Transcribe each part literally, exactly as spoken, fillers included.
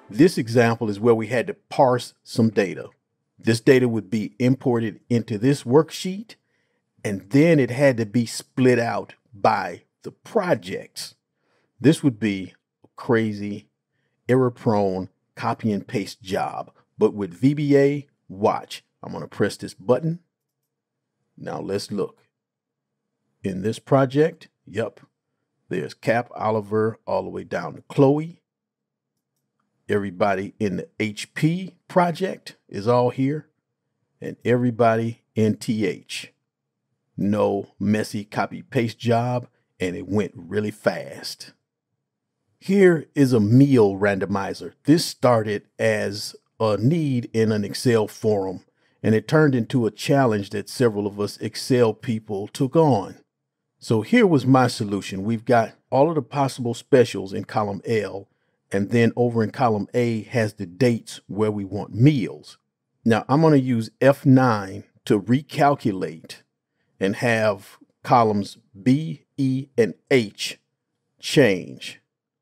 This example is where we had to parse some data. This data would be imported into this worksheet, and then it had to be split out by the projects. This would be a crazy, error-prone copy and paste job. But with V B A, watch. I'm going to press this button. Now let's look. In this project, yep, there's Cap, Oliver, all the way down to Chloe. Everybody in the H P project is all here, and everybody in T H. No messy copy-paste job, and it went really fast. Here is a meal randomizer. This started as a need in an Excel forum, and it turned into a challenge that several of us Excel people took on. So here was my solution. We've got all of the possible specials in column L, and then over in column A has the dates where we want meals. Now I'm going to use F nine to recalculate and have columns B, E, and H change.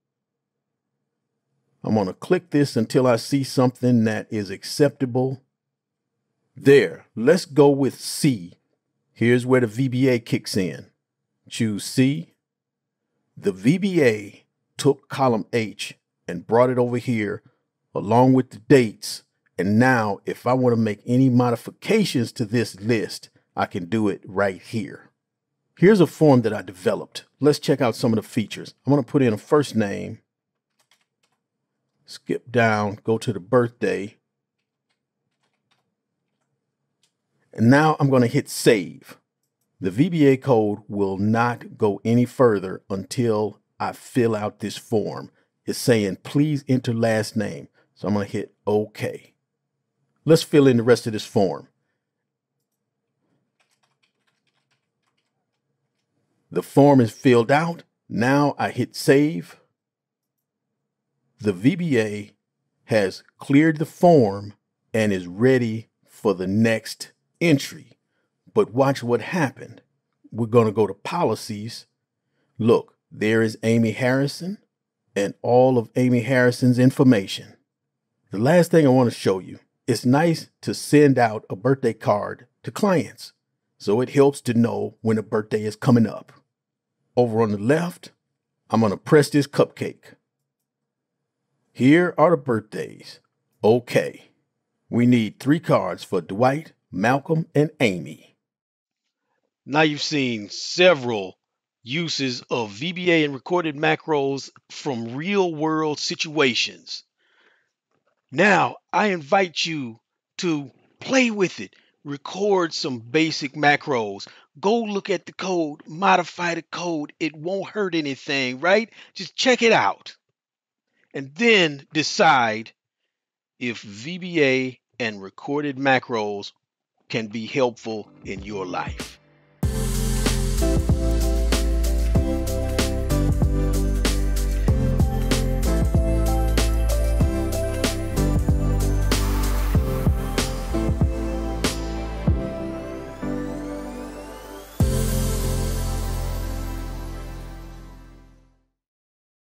I'm going to click this until I see something that is acceptable. There, let's go with C. Here's where the V B A kicks in. Choose C. The V B A took column H and brought it over here along with the dates. And now if I want to make any modifications to this list, I can do it right here. Here's a form that I developed. Let's check out some of the features. I'm going to put in a first name, skip down, go to the birthday. And now I'm going to hit save. The V B A code will not go any further until I fill out this form. It's saying, please enter last name. So I'm going to hit OK. Let's fill in the rest of this form. The form is filled out. Now I hit save. The V B A has cleared the form and is ready for the next entry. But watch what happened. We're going to go to policies. Look, there is Amy Harrison and all of Amy Harrison's information. The last thing I want to show you, it's nice to send out a birthday card to clients, so it helps to know when a birthday is coming up. Over on the left, I'm going to press this cupcake. Here are the birthdays. Okay. We need three cards for Dwight, Malcolm, and Amy. Now you've seen several uses of V B A and recorded macros from real world situations. Now I invite you to play with it, record some basic macros, go look at the code, modify the code. It won't hurt anything, right? Just check it out and then decide if V B A and recorded macros can be helpful in your life.